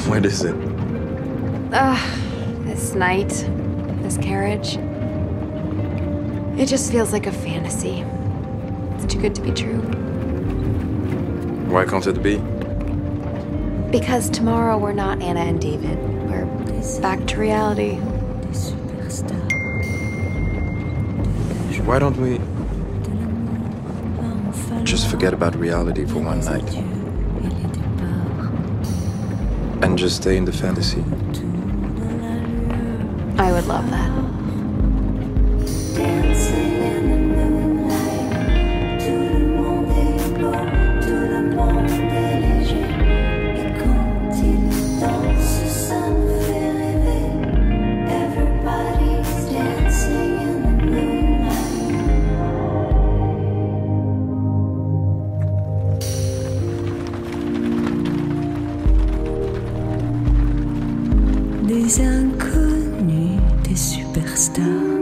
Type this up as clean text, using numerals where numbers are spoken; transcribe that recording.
What is it? This night, this carriage. It just feels like a fantasy. It's too good to be true. Why can't it be? Because tomorrow we're not Anna and David. We're back to reality. Why don't we just forget about reality for one night? And just stay in the fantasy? I would love that. Des inconnus, des superstars.